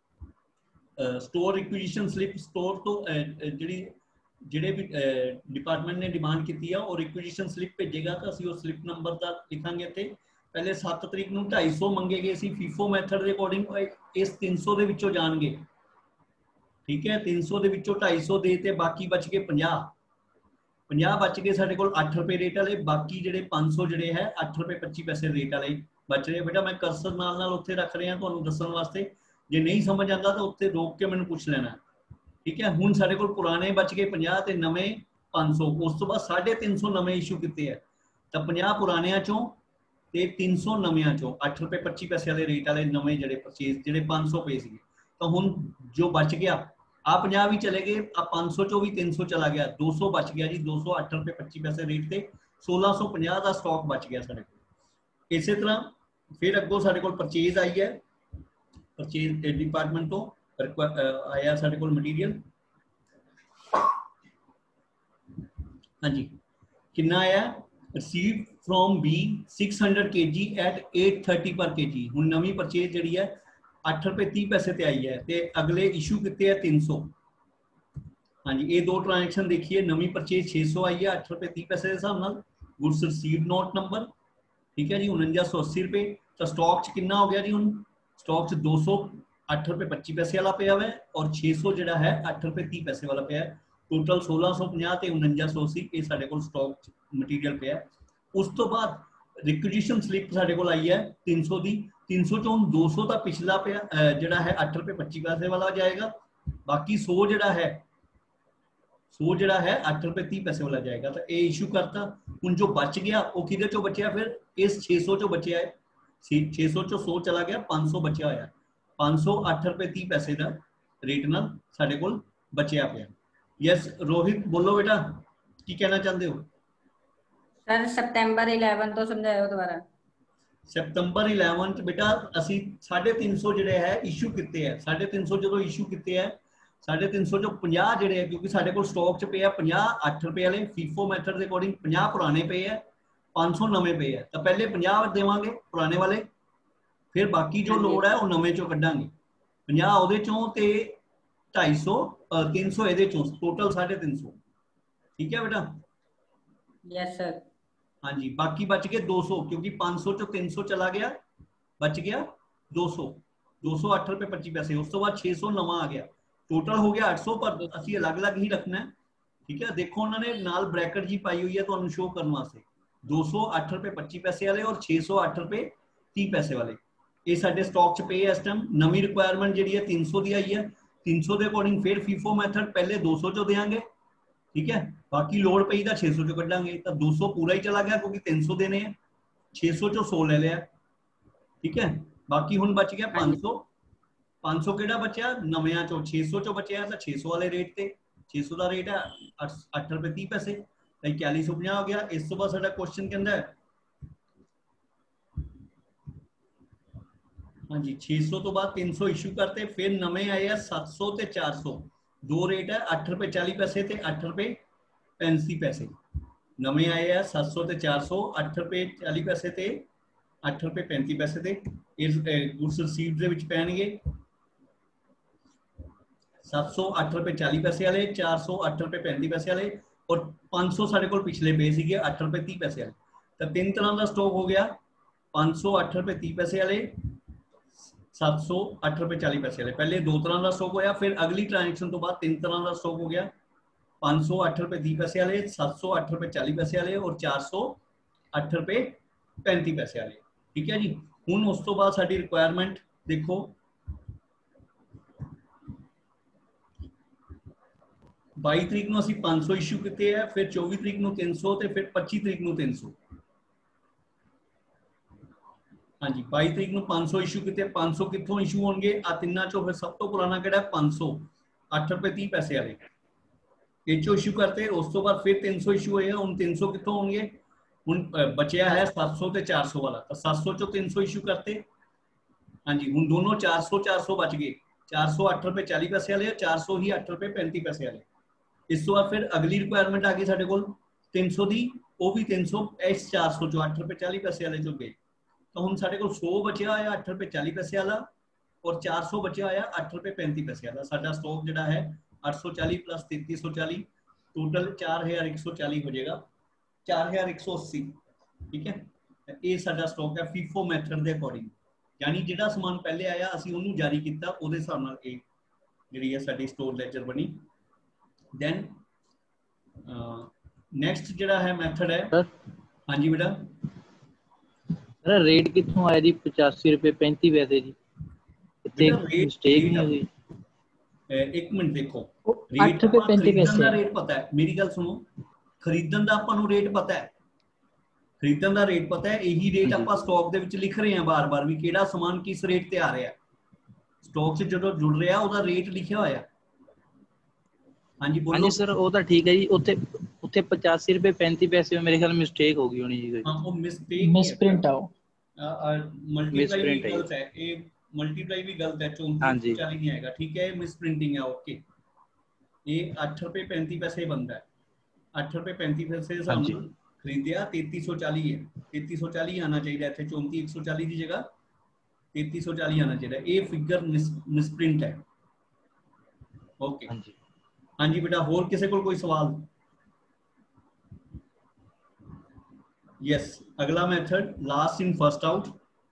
store requisition slip, store तो जिहड़ी जिहड़े भी डिपार्टमेंट ने डिमांड की है और रिक्विजिशन स्लिप भेजेगा तो असीं उस स्लिप नंबर का लिखांगे। इत्थे पहले सत्त तरीक नूं ढाई सौ मंगे गए सी, फीफो मैथड के अकॉर्डिंग इस तीन सौ दे विचों जाणगे। ठीक है, तीन सौ दे विचों ढाई सौ दे ते बाकी बच गए पचास, पचास बच गए साडे कोल अठ रुपए रेट वाले, बाकी जिहड़े पाँच सौ जिहड़े है अठ रुपए पच्ची पैसे रेट वाले बच रहे। बेटा मैं कर्सर नाल नाल उत्थे रख रहा तुहानूं दस्सण वास्ते, जे नहीं समझ आंदा तो उत्थे रोक के मैनूं पुछ लेना। ठीक है, हुण साडे कोल पुराने बच गए पचास ते नवें पाँच सौ। उस तो बाद साढ़े तीन सौ नवें इशू किते है, तो पचास पुरानियां चों ਤੇ तीन सौ ਨਵਿਆਂ ਚੋਂ ਅੱਠ ਰੁਪਏ पच्चीस ਪੈਸੇ ਵਾਲੇ ਰੇਟ ਵਾਲੇ ਨਵੇਂ ਜਿਹੜੇ ਪਰਚੇਸ ਜਿਹੜੇ पाँच सौ ਪਏ ਸੀ ਤਾਂ ਹੁਣ ਜੋ ਬਚ ਗਿਆ आ पचास भी चले गए आ पाँच सौ चो भी तीन सौ चला गया दो सौ बच गया जी दो सौ अठ रुपए पच्चीस पैसे रेट से सोलह सौ पचास का स्टॉक बच गया साढ़े को। इस तरह फिर अगों साढ़े को परचेज आई है परचेज डिपार्टमेंट तो आया साढ़े को मटीरियल हाँ जी कितना आया receive from B six hundred kg eight eight thirty पर के जी हूँ नवी परचेज जी है अठ रुपए तीस पैसे ते आई है ते अगले इशू कितने है तीन सौ हाँ जी ये दो ट्रांजेक्शन देखिए नवी परचेज छे सौ आई है अठ रुपए तीस पैसे के हिसाब नाल गुड्स रिसीव नोट नंबर ठीक है जी उनंजा सौ अस्सी रुपए तो स्टॉक च कितना हो गया जी हुण स्टॉक च दो सौ अठ रुपए पच्चीस पैसे वाला पिया है और छे सौ जो है अठ रुपए तीस पैसे वाला पिया टोटल सोलह सौ पचास ते उनंजा सौ अस्सी ये साडे कोल स्टॉक मटीरियल पिया। उस तो बाद रिक्विजिशन स्लिप साडे कोल आई है तीन सौ दी तीन सौ चो दो सौ का पिछला पिया जड़ा है अठ रुपए पच्चीस पैसे वाला जाएगा बाकी सौ जड़ा है सौ जड़ा है अठ रुपए तीस पैसे वाला जाएगा तो ये इशू करता हूँ जो बच गया वो किधर चो बचिया फिर इस छे सौ चो बचिया है छे सौ चो सौ चला गया पाँच सौ बचिया होया पाँच सौ अठ रुपए तीस पैसे का रेट नाल साडे कोल बचिया पिया। यस रोहित बोलो बेटा की कहना चाहते हो सर सितंबर इलेवन तो समझाओ दोबारा सितंबर इलेवन बेटा असी साढ़े तीन सौ जोड़े है इशू किते है साढ़े तीन सौ जो इशू किते है साढ़े तीन सौ जो पचास जोड़े है क्योंकि साढ़े को स्टॉक च पे है पचास अठ रुपए वाले फीफो मैथड के अकॉर्डिंग पचास पुराने पे है पाँच सौ नवे पे है तो पहले पचास देवांगे पुराने वाले फिर बाकी जो लोड है वो नवे चो कढ़ांगे पचास उहदे चों ते ढाई सौ तीन सौ ये चो टोटल साढ़े तीन सौ ठीक है बेटा। यस सर हाँ जी बाकी बच गए दो सौ क्योंकि पाँच सौ चो तीन सौ चला गया बच गया दो सौ दो सौ अठ रुपए पच्चीस पैसे उस तो बाद छे सौ नवा आ गया टोटल हो गया आठ सौ पर असी अलग अलग ही रखना है ठीक है। देखो उन्होंने नाल ब्रैकेट जी पाई हुई है तो शो करने वास्ते दो सौ अठ रुपए पच्चीस पैसे वाले और छे सौ अठ रुपए तीस पैसे वाले ये साडे स्टॉक च पे इस टाइम नवी रिक्वायरमेंट जी है तीन सौ की आई है तीन सौ के अकॉर्डिंग फिर फीफो मैथड पहले दो सौ चो देंगे ठीक है बाकी लोड पई छे सौ चो कढ़ांगे तो दो सौ पूरा ही चला गया क्योंकि तीन सौ देने हैं छे सौ चो सौ ले लिया ठीक है बाकी हुण बच गया पाँच सौ पाँच सौ केड़ा बचा नव्या चो छे सौ चो बचा तो छे सौ वाले रेट ते छे सौ का रेट है अठ रुपए तीस पैसे तो इक्याली सौ पचास हो गया। इस तो बाद साडा क्वेश्चन कहंदा है हाँ जी छे सौ तो बाद तीन सौ इशू करते फिर नवे आए हैं सत्त सौ ते चार सौ दो रेट है अठ रुपए चालीस पैसे ते अठ रुपए पैंती पैसे नवे आए हैं सत्त सौ ते चार सौ अठ रुपए चालीस पैसे ते अठ रुपए पैंती पैसे ते इस गुड्स रिसीव्ड दे विच पैणगे सत्त सौ अठ रुपए चालीस पैसे वाले चार सौ अठ रुपए पैंती पैसे वाले और पाँच सौ साढ़े को पिछले पे सीगे अठ रुपए तीस पैसे वाले तो तीन तरह का स्टॉक हो गया पाँच सौ अठ रुपए तीस पैसे वाले सत्त सौ अठ रुपए चालीस पैसे वाले पहले दो तरह का स्टॉक होया फिर अगली ट्रांजेक्शन तो बाद तीन तरह का स्टॉक हो गया पाँच सौ अठ रुपए तीस पैसे वाले सत्त सौ अठ रुपए चालीस पैसे वाले और चार सौ अठ रुपए पैंती पैसे वाले ठीक है जी। हुण उस तो बाद साडी रिक्वायरमेंट देखो बाई तरीक नूं असीं पाँच सौ इशू किते है फिर चौबीस तरीक नूं तीन सौ ते फिर पच्ची तरीक नूं तीन सौ हाँ जी बाई तरीक नूं पाँच सौ इशू किते पाँच सौ कित्थों इशू होणगे आ तिन्नां चों फिर सब तो पुराना किहड़ा पाँच सौ अठ रुपए तीस पैसे वाले ये चो इशू करते उस तो बाद फिर तीन सौ इशू होए हुण तीन सौ कित्थों होणगे हुण बचिया है सत्त सौ ते चार सौ वाला तो सत्त सौ चो तीन सौ इशू करते हाँ जी हुण दोनों चार सौ चार सौ बच गए चार सौ अठ रुपए चालीस पैसे वाले और चार सौ ही अठ रुपए पैंती पैसे वाले। इस तो बाद फिर अगली रिक्वायरमेंट आ गई साडे कोल तीन सौ दी वो भी तीन सौ इस चार सौ चो अठ रुपए चालीस पैसे वाले चो गए तो हम साढ़े को सौ बचा होया अठ रुपए चालीस पैसे वाला और चार सौ बचा होया अठ रुपए पैंती पैसे वाला साडा स्टॉक जिहड़ा है अठ सौ चालीस प्लस तैंतीस सौ चालीस टोटल चार हज़ार एक सौ चालीस हो जाएगा चार हज़ार एक सौ अस्सी ठीक है। ये साडा स्टॉक है फीफो मैथड के अकॉर्डिंग यानी जिहड़ा समान पहले आया असीं उहनूं जारी किया उहदे हिसाब नाल ये जिहड़ी है साडी स्टोर लेजर बनी। देन नेक्स्ट जिहड़ा है मैथड है हाँ जी बेटा सर रेट कितों आया जी पचासी रुपए पैंती पैसे जी मिस्टेक नहीं हुई एक मिनट देखो आठ रुपए पैंती पैसे रेट पता है मेरी गल सुनो खरीदन दा आपां नूं रेट पता है ਖਰੀਦਣ ਦਾ ਰੇਟ ਪਤਾ ਹੈ, ਇਹੀ ਰੇਟ ਹਾਂਜੀ। ਆਪਾਂ ਸਟਾਕ ਦੇ ਵਿੱਚ ਲਿਖ ਰਹੇ ਹਾਂ ਬਾਰ-ਬਾਰ ਵੀ ਕਿਹੜਾ ਸਮਾਨ ਕਿਸ ਰੇਟ ਤੇ ਆ ਰਿਹਾ, ਸਟਾਕ 'ਚ ਜਦੋਂ ਜੁੜ ਰਿਹਾ ਉਹਦਾ ਰੇਟ ਲਿਖਿਆ ਹੋਇਆ। ਹਾਂਜੀ ਬੋਲੋ। ਹਾਂਜੀ ਸਰ ਉਹ ਤਾਂ ਠੀਕ ਹੈ ਜੀ, ਉੱਥੇ ਉੱਥੇ पचासी रुपए पैंतीस पैसे मेरे ख्याल मिस्टेक होगी होनी जी। ਹਾਂ ਉਹ ਮਿਸਟੇਕ मिसप्रिंट है वो। ਮਲਟੀਪਲਾਈ ਵੀ Misprint ਹੈ ਗਲਤ ਹੈ, ਇਹ ਮਲਟੀਪਲਾਈ ਵੀ ਗਲਤ ਹੈ, ਚੌਂਤੀ ਇੱਕ ਹਾਂਜੀ। ਸੌ ਚਾਲੀ ਨਹੀਂ ਆਏਗਾ, ਠੀਕ ਹੈ, ਇਹ ਮਿਸਪ੍ਰਿੰਟਿੰਗ ਹੈ। ਓਕੇ, ਇਹ ਅੱਠ ਰੁਪਏ ਪੈਂਤੀ ਪੈਸੇ ਬਣਦਾ ਹੈ, ਅੱਠ ਰੁਪਏ ਪੈਂਤੀ ਪੈਸੇ ਦੇ ਹਿਸਾਬ ਹਾਂਜੀ। ਨਾਲ ਖਰੀਦਿਆ ਤੇਤੀ ਸੌ ਚਾਲੀ ਹੈ, ਤੇਤੀ ਸੌ ਚਾਲੀ ਆਣਾ ਚਾਹੀਦਾ ਇੱਥੇ, ਚੌਂਤੀ ਇੱਕ ਸੌ ਚਾਲੀ ਦੀ ਜਗ੍ਹਾ ਤੇਤੀ ਸੌ ਚਾਲੀ ਆਣਾ ਚਾਹੀਦਾ, ਇਹ ਫਿਗਰ ਮਿਸਪ੍ਰਿੰਟ ਹੈ। ਓਕੇ ਹਾਂਜੀ। ਹਾਂਜੀ बेटा, ਹੋਰ ਕਿਸੇ ਕੋਲ ਕੋਈ ਸਵਾਲ? यस, अगला method last in first out.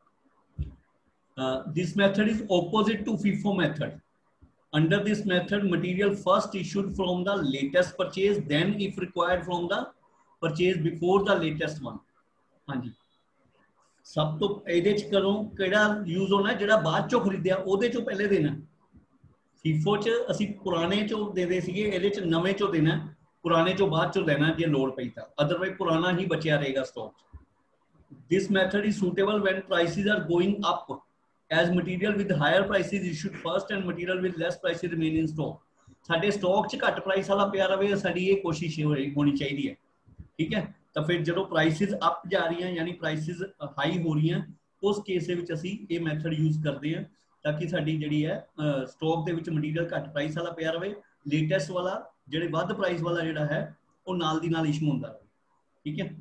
This method is opposite to FIFO method. Under this method, material first issued from the latest purchase, then if required from the purchase before the latest one. हाँ जी, सब तो ਇਹਦੇ ਚ ਕਰੋ ਕਿਹੜਾ use ਹੋਣਾ, ਜਿਹੜਾ ਬਾਅਦ ਚੋਂ ਖਰੀਦਿਆ ਉਹਦੇ ਚੋਂ ਪਹਿਲੇ ਦੇਣਾ। ਫੀਫੋ ਚ ਅਸੀਂ ਪੁਰਾਣੇ ਚੋਂ ਦੇਦੇ ਸੀਗੇ, ਇਹਦੇ ਚ ਨਵੇਂ ਚੋਂ ਦੇਣਾ, ਪੁਰਾਣੇ ਚੋਂ ਬਾਅਦ ਚੋਂ ਦੇਣਾ ਜੇ ਲੋੜ ਪਈ ਤਾਂ, ਅਦਰਵਾਈਜ਼ ਪੁਰਾਣਾ ਹੀ ਬਚਿਆ ਰਹੇਗਾ stock. This method is suitable when prices are going up, as material with higher prices issued first and material with less prices remain in stock. ਸਾਡੇ ਸਟਾਕ 'ਚ ਘੱਟ ਪ੍ਰਾਈਸ ਵਾਲਾ ਪਿਆ ਰਵੇ, ਸਾਡੀ ਇਹ ਕੋਸ਼ਿਸ਼ ਹੋਣੀ ਚਾਹੀਦੀ ਹੈ, ਠੀਕ ਹੈ। ਤਾਂ ਫਿਰ ਜਦੋਂ ਪ੍ਰਾਈਸਿਸ ਅਪ ਜਾ ਰਹੀਆਂ ਯਾਨੀ ਪ੍ਰਾਈਸਿਸ ਹਾਈ ਹੋ ਰਹੀਆਂ, ਉਸ ਕੇਸ ਦੇ ਵਿੱਚ ਅਸੀਂ ਇਹ ਮੈਥਡ ਯੂਜ਼ ਕਰਦੇ ਹਾਂ ਤਾਂ ਕਿ ਸਾਡੀ ਜਿਹੜੀ ਹੈ ਸਟਾਕ ਦੇ ਵਿੱਚ ਮਟੀਰੀਅਲ ਘੱਟ ਪ੍ਰਾਈਸ ਵਾਲਾ ਪਿਆ ਰਵੇ, ਲੇਟੈਸਟ ਵਾਲਾ ਜਿਹੜੇ ਵੱਧ ਪ੍ਰਾਈਸ ਵਾਲਾ ਜਿਹੜਾ ਹੈ ਉਹ ਨਾਲ ਦੀ ਨਾਲ ਇਸ਼ੂ ਹੁੰਦਾ ਰਹੇ, ਠੀਕ ਹੈ।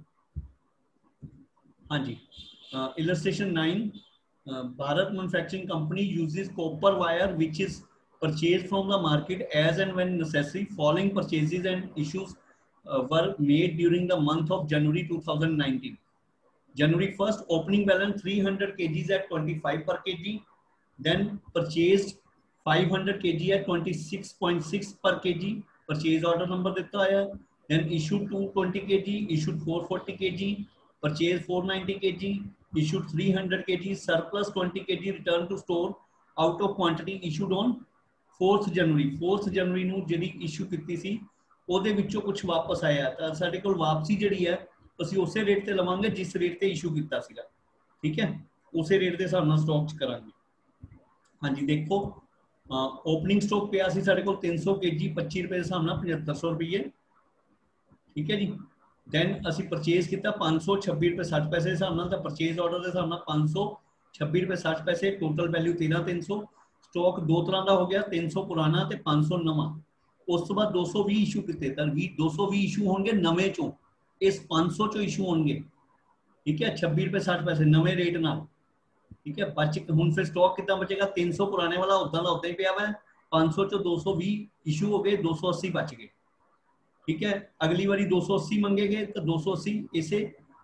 हाँ जी, illustration nine, uh, Bharat Manufacturing Company uses copper wire which is purchased from the market as and when necessary. Following purchases and issues uh, were made during the month of January two thousand nineteen. January first, opening balance three hundred kilograms at twenty-five per kg, then purchased five hundred kilograms at twenty-six point six per kg, purchase order number detta hai, then issued two hundred twenty kilograms, issued four hundred forty kilograms, purchase four hundred ninety kilograms, issued three hundred kilograms, surplus twenty kilograms, returned to store out of quantity, issued on fourth January. fourth January ਨੂੰ ਜਿਹੜੀ issue ਕੀਤੀ ਸੀ ਉਹਦੇ ਵਿੱਚੋਂ ਕੁਝ ਵਾਪਸ ਆਇਆ, ਤਾਂ ਸਾਡੇ ਕੋਲ ਵਾਪਸੀ ਜਿਹੜੀ ਹੈ ਅਸੀਂ ਉਸੇ ਰੇਟ ਤੇ ਲਵਾਂਗੇ ਜਿਸ ਰੇਟ ਤੇ ਇਸ਼ੂ ਕੀਤਾ ਸੀਗਾ, ਠੀਕ ਹੈ, ਉਸੇ ਰੇਟ ਦੇ ਹਿਸਾਬ ਨਾਲ ਸਟਾਕ 'ਚ ਕਰਾਂਗੇ। ਹਾਂਜੀ ਦੇਖੋ, ਓਪਨਿੰਗ ਸਟਾਕ ਪਿਆ ਸੀ ਸਾਡੇ ਕੋਲ ਤਿੰਨ ਸੌ ਕੇਜੀ ਪੱਚੀ ਰੁਪਏ ਦੇ ਹਿਸਾਬ ਨਾਲ ਪਝੱਤਰ ਸੌ ਰੁਪਏ, ਠੀਕ ਹੈ ਜੀ। then ਅਸੀਂ ਪਰਚੇਜ਼ ਕੀਤਾ ਪੰਜ ਸੌ ਛੱਬੀ ਰੁਪਏ ਸੱਠ ਪੈਸੇ ਦੇ ਹਿਸਾਬ ਨਾਲ, ਤਾਂ ਪਰਚੇਜ਼ ਆਰਡਰ ਦੇ ਹਿਸਾਬ ਨਾਲ ਪੰਜ ਸੌ ਛੱਬੀ ਰੁਪਏ ਸੱਠ ਪੈਸੇ, ਟੋਟਲ ਵੈਲਿਊ ਤੇਰਾਂ ਤਿੰਨ ਸੌ। ਸਟਾਕ ਦੋ ਤਰ੍ਹਾਂ ਦਾ ਹੋ ਗਿਆ, ਤਿੰਨ ਸੌ ਪੁਰਾਣਾ ਤੇ ਪੰਜ ਸੌ ਨਵਾਂ। ਉਸ ਤੋਂ ਬਾਅਦ ਦੋ ਸੌ ਵੀਹ ਇਸ਼ੂ ਕੀਤੇ, ਤਾਂ ਵੀਹ ਦੋ ਸੌ ਵੀਹ ਇਸ਼ੂ ਹੋਣਗੇ ਨਵੇਂ ਚੋਂ, ਇਸ ਪੰਜ ਸੌ ਚੋਂ ਇਸ਼ੂ ਹੋਣਗੇ, ਠੀਕ ਹੈ, ਛੱਬੀ ਰੁਪਏ ਸੱਠ ਪੈਸੇ ਨਵੇਂ ਰੇਟ ਨਾਲ, ਠੀਕ ਹੈ। ਬਚ ਹੁਣ ਫਿਰ ਸਟਾਕ ਕਿੱਦਾਂ ਬਚੇਗਾ, ਤਿੰਨ ਸੌ ਪੁਰਾਣੇ ਵਾਲਾ ਉਦਾਂ ਦਾ ਉਦਾਂ ਹੀ ਪਿਆ ਵਾ, ਪੰਜ ਸੌ ਚੋਂ ਦੋ ਸੌ ਵੀਹ ਇਸ਼ੂ ਹੋ ਗਏ, ਦੋ ਸੌ अस्सी ਬਚ ਗਏ, ठीक है। अगली बारी दो सौ अस्सी मंगेंगे तो दो सौ अस्सी इसे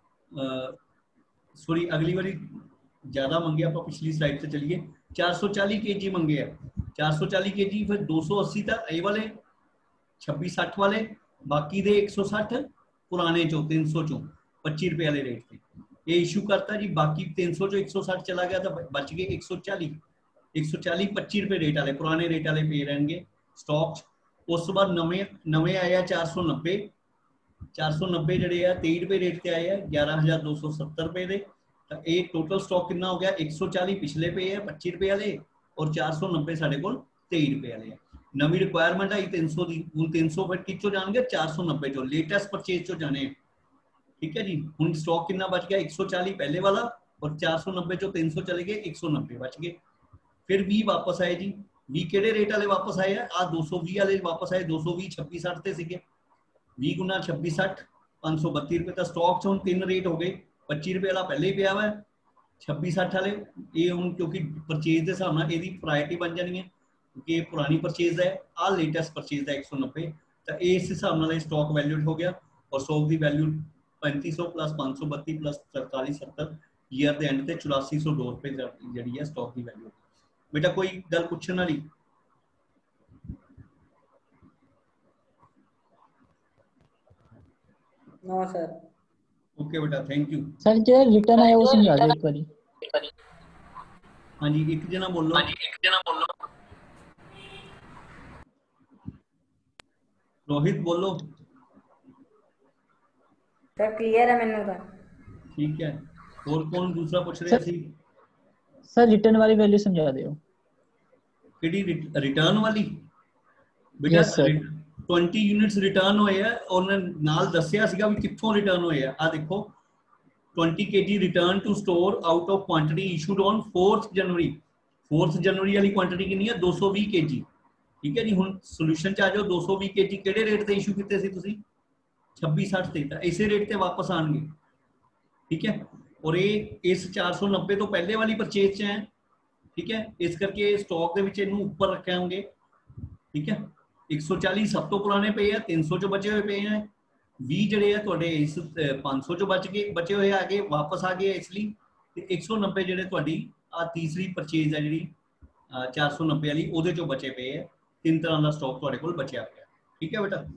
सॉरी अगली बारी ज्यादा मंगे, आप पिछली स्लाइड से चलिए, चार सौ चालीस के जी मंगे हैं, चार सौ चालीस के जी, फिर दो सौ अस्सी था ए वाले, छब्बीस साठ वाले, बाकी दे एक सौ साठ पुराने चो तीन सौ चो पच्चीस रुपए वाले रेट थे, ये इशू करता जी, बाकी तीन सौ चो एक सौ साठ चला गया, तो बच गए एक सौ चालीस, एक सौ चालीस पच्चीस रुपए रेट वाले पुराने रेट वाले पे रहेंगे स्टॉक। उस तो बाद नवे नवे आए हैं चार सौ नब्बे, चार सौ नब्बे जड़े है तेई रुपए रेट से आए हैं ग्यारह हज़ार दो सौ सत्तर रुपए दे, तो ये टोटल स्टॉक कितना हो गया, एक सौ चालीस पिछले पे है पच्चीस रुपए वाले और चार सौ नब्बे साढ़े को तेई रुपए वाले है। नवी रिक्वायरमेंट आई तीन सौ की, हूँ तीन सौ फिर किचों जाएंगे चार सौ नब्बे चो लेटेस्ट परचेज चो जाने, ठीक है जी। हूँ स्टॉक कितना बच गया, एक सौ चालीस पहले वाला और चार सौ नब्बे चो तीन सौ चले गए, एक सौ नब्बे बच गए। फिर भी वापस आए जी, भी केड़े रेट वाले वापस आए हैं, आ दो सौ बीस वाले वापस आए, दो सौ बीस छब्बी साठ ते सीगे, बीस गुना छब्बी साठ पाँच सौ बत्ती रुपए का स्टॉक हुण तीन रेट हो गए, पच्ची रुपए वाला पहले ही पिया हुआ है, छब्बी साठ वाले ये हुण क्योंकि परचेज के हिसाब नाल इहदी प्रायोरिटी बन जानी है क्योंकि ये पुरानी परचेज है, आ लेटेस्ट परचेज है एक सौ नब्बे, तो इस हिसाब नाल स्टॉक वैल्यूड हो गया और स्टॉक की वैल्यू पैंती सौ प्लस पाँच सौ बत्ती प्लस सरताली सत्तर ईयर के एंड से चौरासी सौ दो रुपए जी है स्टॉक की वैल्यू। बेटा कोई गल पूछने वाली? No sir. ओके बेटा थैंक यू सर जो रिटर्न आया वो समझा दो एक बारी। हाँ जी एक जना बोलो, हाँ जी एक जना बोलो, रोहित बोलो। सर क्लियर है मैंने तो। ठीक है, और कौन दूसरा पूछ रहा सी? सर रिटर्न वाली वैल्यू समझा दियो। ਕਿਹੜੀ ਰਿਟਰਨ ਵਾਲੀ? ਬੇਟਾ yes sir. twenty units return ਹੋਏ ਆ, ਉਹਨੇ ਨਾਲ ਦੱਸਿਆ ਸੀਗਾ ਵੀ ਕਿੱਥੋਂ ਰਿਟਰਨ ਹੋਏ ਆ। ਆ ਦੇਖੋ twenty kg return to store out of quantity issued on fourth January। fourth January ਵਾਲੀ ਕੁਆਂਟੀਟੀ ਕਿੰਨੀ ਹੈ? two hundred twenty kg। ਠੀਕ ਹੈ ਜੀ, ਹੁਣ ਸੋਲੂਸ਼ਨ ਚ ਆ ਜਾਓ। two hundred twenty kg ਕਿਹੜੇ ਰੇਟ ਤੇ ਇਸ਼ੂ ਕੀਤੇ ਸੀ ਤੁਸੀਂ? twenty-six sixty ਤੇ, ਤਾਂ ਇਸੇ ਰੇਟ ਤੇ ਵਾਪਸ ਆਣਗੇ। ਠੀਕ ਹੈ, ਔਰ ਇਹ ਇਸ four ninety ਤੋਂ ਪਹਿਲੇ ਵਾਲੀ ਪਰਚੇਜ਼ ਚ ਹੈ। ठीक है, इस करके स्टॉक ਦੇ ਵਿੱਚ ਇਹਨੂੰ ਉੱਪਰ ਰੱਖਾਂਗੇ। ਠੀਕ ਹੈ, one forty ਸਭ ਤੋਂ ਪੁਰਾਣੇ ਪਏ ਆ, three hundred ਚੋਂ ਬਚੇ ਹੋਏ ਪਏ ਆ, twenty ਜਿਹੜੇ ਆ ਤੁਹਾਡੇ ਇਸ five hundred ਚੋਂ ਬਚ ਗਏ, ਬਚੇ ਹੋਏ ਆ ਗਏ ਵਾਪਸ ਆ ਗਏ ਇਸ ਲਈ, ਤੇ one ninety ਜਿਹੜੇ ਤੁਹਾਡੀ ਆ ਤੀਸਰੀ ਪਰਚੇਜ਼ ਹੈ ਜਿਹੜੀ four ninety ਵਾਲੀ, ਉਹਦੇ ਚੋਂ ਬਚੇ ਪਏ ਆ। ਤਿੰਨ ਤਰ੍ਹਾਂ ਦਾ ਸਟਾਕ ਤੁਹਾਡੇ ਕੋਲ ਬਚਿਆ ਪਿਆ। ਠੀਕ ਹੈ ਬੇਟਾ,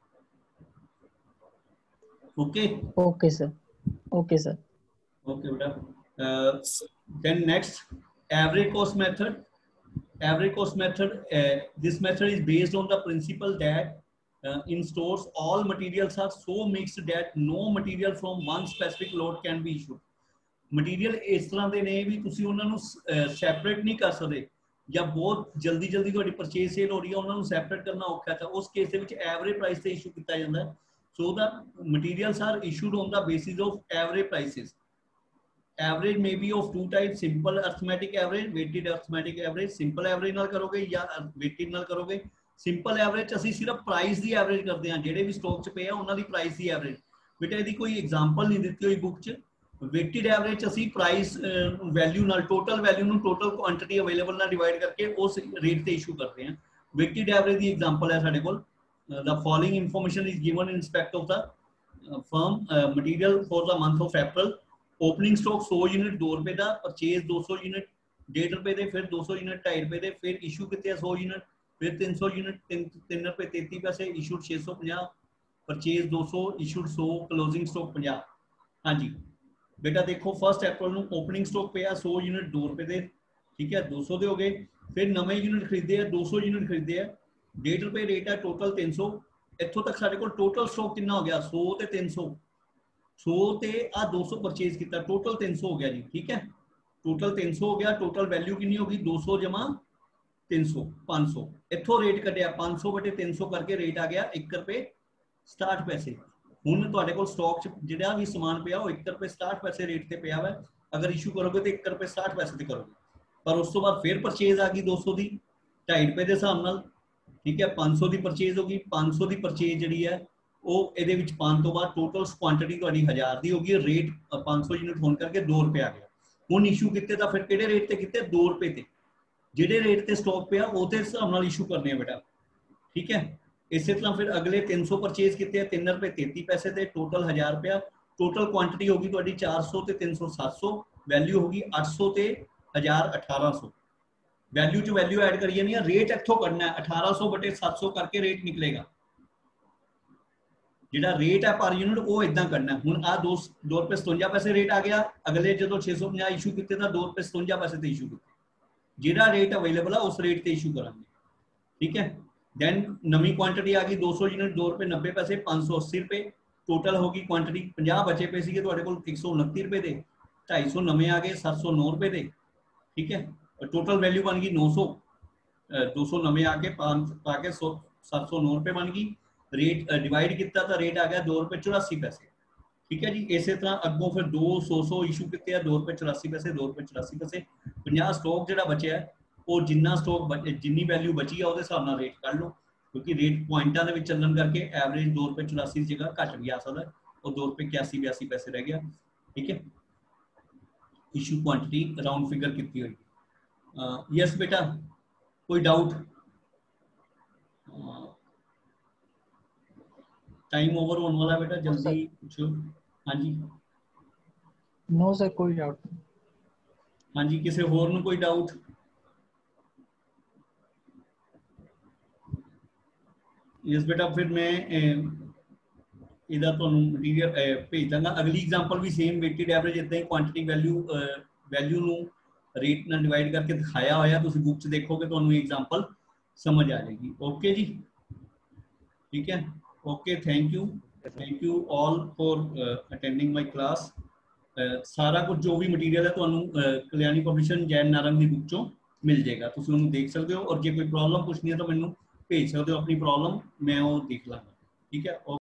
okay okay sir, okay sir. Okay बेटा, then next average cost method। average cost method, uh, this method is based on the principle that uh, in stores all materials are so mixed that no material from one specific load can be issued। material ਇਸ ਤਰ੍ਹਾਂ ਦੇ ਨੇ ਵੀ ਤੁਸੀਂ ਉਹਨਾਂ ਨੂੰ separate ਨਹੀਂ ਕਰ ਸਕਦੇ, ਜਾਂ ਬਹੁਤ ਜਲਦੀ ਜਲਦੀ ਤੁਹਾਡੀ ਪਰਚੇਸ ਸੇਲ ਹੋ ਰਹੀ ਹੈ, ਉਹਨਾਂ ਨੂੰ ਸੈਪਰੇਟ ਕਰਨਾ ਔਖਾ ਹੈ। ਉਸ ਕੇਸ ਦੇ ਵਿੱਚ ਐਵਰੇਜ ਪ੍ਰਾਈਸ ਤੇ ਇਸ਼ੂ ਕੀਤਾ ਜਾਂਦਾ ਹੈ। So the materials are issued on the basis of average prices. Average may be of two types, simple arithmetic average, weighted arithmetic average। simple average ਨਾਲ ਕਰੋਗੇ ਜਾਂ weighted ਨਾਲ ਕਰੋਗੇ। simple average ਅਸੀਂ ਸਿਰਫ ਪ੍ਰਾਈਸ ਦੀ ਐਵਰੇਜ ਕਰਦੇ ਹਾਂ, ਜਿਹੜੇ ਵੀ ਸਟਾਕ 'ਚ ਪਏ ਆ ਉਹਨਾਂ ਦੀ ਪ੍ਰਾਈਸ ਦੀ ਐਵਰੇਜ। ਬੇਟਾ ਇਹਦੀ ਕੋਈ ਐਗਜ਼ਾਮਪਲ ਨਹੀਂ ਦਿੱਤੀ ਹੋਈ ਬੁੱਕ 'ਚ। weighted average ਅਸੀਂ ਪ੍ਰਾਈਸ ਵੈਲਿਊ ਨਾਲ, ਟੋਟਲ ਵੈਲਿਊ ਨੂੰ ਟੋਟਲ ਕੁਆਂਟੀਟੀ ਅਵੇਲੇਬਲ ਨਾਲ ਡਿਵਾਈਡ ਕਰਕੇ ਉਸ ਰੇਟ ਤੇ ਇਸ਼ੂ ਕਰਦੇ ਹਾਂ। weighted average ਦੀ ਐਗਜ਼ਾਮਪਲ ਹੈ ਸਾਡੇ ਕੋਲ, the following information is given in respect of the firm material for the month of April। Opening stock one hundred unit दो रुपए का, परचेज two hundred यूनिट डेढ़ रुपए दे, फिर two hundred यूनिट ढाई रुपए दे, फिर इशू कितने one hundred यूनिट, फिर तीन सौ यूनिट तीन रुपए तैंतीस पैसे, इशूड छह सौ पचास, परचेज दो सौ, issued one hundred, closing stock पचास। हाँ जी बेटा देखो फर्स्ट अप्रैल ਨੂੰ ओपनिंग स्टॉक पे one hundred यूनिट दो रुपए दे। ठीक है, two सौ दे हो गए। फिर नवे यूनिट खरीदे हैं, two सौ यूनिट खरीदे हैं, डेढ़ रुपए रेट है, टोटल तीन सौ। इत्थों तक साडे कोल टोटल स्टॉक कितना हो गया? one hundred ਤੇ तीन सौ। सौ ते आ दो सौ परचेज किया, टोटल तीन सौ हो गया जी। ठीक है, टोटल तीन सौ हो गया। टोटल वैल्यू कितनी होगी? दो सौ जमा तीन सौ, पाँच सौ। इत्थों रेट कटिया पाँच सौ बटे तीन सौ करके रेट आ गया एक रुपए सताहठ पैसे। हुण तुहाडे कोल स्टॉक च जिहड़ा भी समान पिया वो एक रुपए सताहठ पैसे रेट ते पिया है। अगर इशू करोगे तो एक रुपए सताहठ पैसे ते करोगे, पर उस तो बाद फिर परचेज आ गई दो सौ की ढाई रुपए के हिसाब नाल। ठीक है, पाँच सौ की परचेज होगी। पाँच सौ की परचेज जिहड़ी है ਉਹ ਇਹਦੇ ਵਿੱਚ ਪਾਉਣ ਤੋਂ ਬਾਅਦ ਟੋਟਲ ਕੁਆਂਟੀਟੀ ਤੁਹਾਡੀ one thousand ਦੀ ਹੋ ਗਈ। ਰੇਟ पाँच सौ ਯੂਨਿਟ ਹੋਣ ਕਰਕੇ ਦੋ ਰੁਪਏ ਆ ਗਿਆ। ਹੁਣ ਇਸ਼ੂ ਕੀਤੇ ਤਾਂ ਫਿਰ ਕਿਹੜੇ ਰੇਟ ਤੇ ਕੀਤੇ? ਦੋ ਰੁਪਏ ਤੇ। ਜਿਹੜੇ ਰੇਟ ਤੇ ਸਟਾਕ ਪਿਆ ਉਹਦੇ ਹਿਸਾਬ ਨਾਲ ਇਸ਼ੂ ਕਰਨੇ ਆ ਬੇਟਾ। ਠੀਕ ਹੈ, ਇਸੇ ਤਰ੍ਹਾਂ ਫਿਰ ਅਗਲੇ तीन सौ ਪਰਚੇਜ਼ ਕੀਤੇ ਆ तीन रुपए तैंतीस पैसे ਤੇ, ਟੋਟਲ one thousand ਰੁਪਿਆ। ਟੋਟਲ ਕੁਆਂਟੀਟੀ ਹੋ ਗਈ ਤੁਹਾਡੀ चार सौ ਤੇ तीन सौ सात सौ, ਵੈਲਿਊ ਹੋ ਗਈ आठ सौ ਤੇ one thousand अठारह सौ। ਵੈਲਿਊ ਚ ਵੈਲਿਊ ਐਡ ਕਰੀ ਜਾਣੀ ਆ। ਰੇਟ ਇੱਥੋਂ ਕੱਢਣਾ है अठारह सौ बटे सात सौ करके रेट निकलेगा। ਜਿਹੜਾ ਰੇਟ ਹੈ ਪਰ ਯੂਨਿਟ ਉਹ ਇਦਾਂ ਕਰਨਾ। ਹੁਣ ਆ ਦੋ ਰੁਪਏ सतवंजा ਪੈਸੇ ਰੇਟ ਆ ਗਿਆ। ਅਗਲੇ ਜਦੋਂ छह सौ पचास ਇਸ਼ੂ ਕੀਤੇ ਤਾਂ ਦੋ ਰੁਪਏ सतवंजा ਪੈਸੇ ਤੇ ਇਸ਼ੂ ਕੀਤੇ। ਜਿਹੜਾ ਰੇਟ ਅਵੇਲੇਬਲ ਆ ਉਸ ਰੇਟ ਤੇ ਇਸ਼ੂ ਕਰਾਂਗੇ। ਠੀਕ ਹੈ, ਦੈਨ ਨਵੀਂ ਕੁਆਂਟੀਟੀ ਆ ਗਈ दो सौ ਯੂਨਿਟ दो रुपए नब्बे पैसे, पाँच सौ अस्सी रुपए। ਟੋਟਲ ਹੋ ਗਈ ਕੁਆਂਟੀਟੀ पचास ਬਚੇ ਪਏ ਸੀਗੇ ਤੁਹਾਡੇ ਕੋਲ एक सौ उनतीस रुपए ਦੇ, ढाई सौ ਨਵੇਂ ਆ ਗਏ सात सौ नौ रुपए ਦੇ। ठीक है, टोटल वैल्यू बन गई नौ सौ, दो सौ नवे आके पा के सात सौ नौ रुपए बन गई। रेट डिवाइड किया तो रेट आ गया दो रुपए चौरासी पैसे। ठीक है जी, इस तरह अगों फिर दो सौ सौ इशू किए दो रुपए चौरासी पैसे, दो रुपए चौरासी पैसे। पचास स्टॉक जो बचे है वो जिन्ना स्टॉक जिन्नी वैल्यू बची है वो हिसाब नाल रेट कढ़ लो, क्योंकि रेट पॉइंटा के चलन करके एवरेज दो रुपए चौरासी की जगह घट भी आ सकता है और दो रुपए इक्यासी बयासी पैसे रह गया। ठीक है, इशू क्वांटिटी राउंड फिगर की हुई। यस बेटा, कोई डाउट? टाइम ओवर होने वाला बेटा, जल्दी पूछो। हाँ जी, नो सर कोई डाउट नहीं। हाँ जी, किसी होर नूं कोई डाउट? यस बेटा, फिर मैं ਇਹਦਾ ਤੁਹਾਨੂੰ ਮਟੀਰੀਅਲ ਭੇਜ ਦਾਂਗਾ। ਅਗਲੀ ਐਗਜ਼ਾਮਪਲ ਵੀ ਸੇਮ ਵੇਟਡ ਐਵਰੇਜ ਇਦਾਂ ਹੀ ਕੁਆਂਟੀਟੀ ਵੈਲਿਊ ਵੈਲਿਊ ਨੂੰ ਰੇਟ ਨਾਲ ਡਿਵਾਈਡ ਕਰਕੇ ਦਿਖਾਇਆ ਹੋਇਆ। ਤੁਸੀਂ ਬੁੱਕ 'ਚ ਦੇਖੋਗੇ ਤੁਹਾਨੂੰ ਇਹ ਐਗਜ਼ਾਮਪਲ ਸਮਝ ਆ ਜਾਏਗੀ। ਓਕੇ ਜੀ, ठीक है, okay, thank you, thank you all for uh, attending my class। ਸਾਰਾ ਕੁਝ ਜੋ ਵੀ ਮਟੀਰੀਅਲ ਹੈ ਤੁਹਾਨੂੰ ਕਲਿਆਣੀ ਪਬਲਿਸ਼ਨ ਜੈਨ ਨਾਰੰਗ ਦੀ ਬੁੱਕ ਚੋਂ ਮਿਲ ਜਾਏਗਾ, ਤੁਸੀਂ ਉਹਨੂੰ ਦੇਖ ਸਕਦੇ ਹੋ। ਔਰ ਜੇ ਕੋਈ ਪ੍ਰੋਬਲਮ ਪੁੱਛਣੀ ਹੈ ਤਾਂ ਮੈਨੂੰ ਭੇਜ ਸਕਦੇ ਹੋ ਆਪਣੀ ਪ੍ਰੋਬਲਮ, ਮੈਂ ਉਹ ਦੇਖ ਲਾਂਗਾ। ਠੀਕ ਹੈ।